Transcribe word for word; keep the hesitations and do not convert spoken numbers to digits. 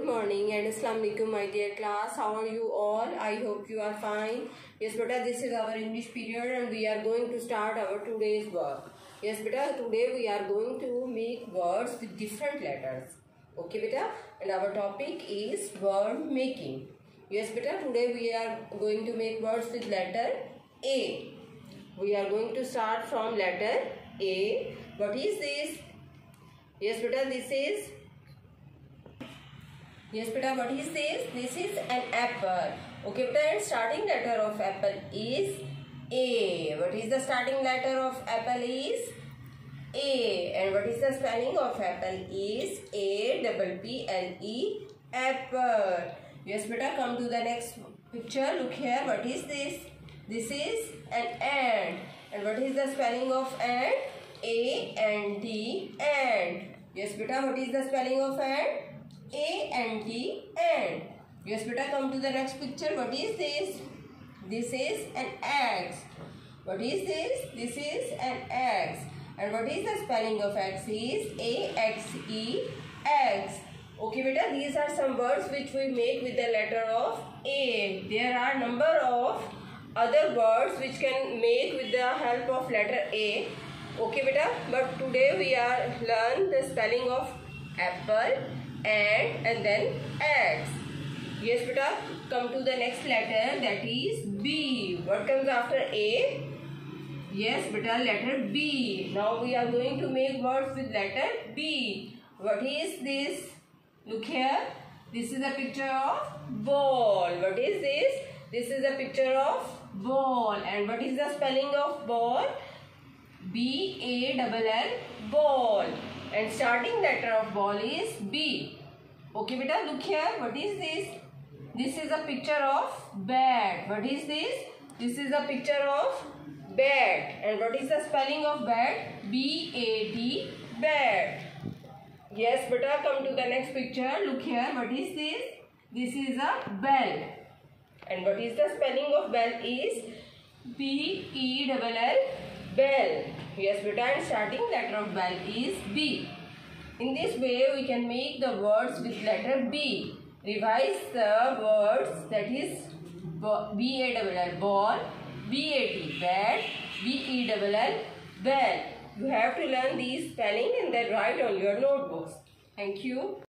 Good morning and Assalamu alaikum my dear class. How are you all? I hope you are fine. Yes beta, this is our English period and we are going to start our today's work. Yes beta, today we are going to make words with different letters. Okay beta, and our topic is word making. Yes beta, today we are going to make words with letter A. We are going to start from letter A. What is this? Yes beta, this is Yes beta, what is this? This is an apple. Okay beta, and starting letter of apple is A. What is the starting letter of apple is A. And what is the spelling of apple is A double P L E, apple. Yes beta, come to the next picture. Look here, what is this? This is an ant. And what is the spelling of ant? A N T, ant. Yes beta, what is the spelling of ant? A N T, ant. Yes beta, come to the next picture. What is this? This is an axe. What is this? This is an axe. And what is the spelling of axe is A X E, axe. Okay beta, these are some words which we make with the letter of A. There are number of other words which can make with the help of letter A. Okay beta, but today we are learn the spelling of apple, and and then axe. Yes beta, come to the next letter, that is B. What comes after A? Yes beta, letter B. Now we are going to make words with letter B. What is this? Look here. This is a picture of ball. What is this? This is a picture of ball. And what is the spelling of ball? B A L L, ball. And starting letter of ball is B. Okay beta, look here. What is this? This is a picture of bat. What is this? This is a picture of bat. And what is the spelling of bat? B A T, bat. Yes beta, come to the next picture. Look here. What is this? This is a bell. And what is the spelling of bell is B E L L, bell. Yes beta, and starting letter of bell is B. In this way we can make the words with letter B. Revise the words, that is B A L L, ball, B A T, bat, B E L L, bell. You have to learn these spelling and then write on your notebooks. Thank you.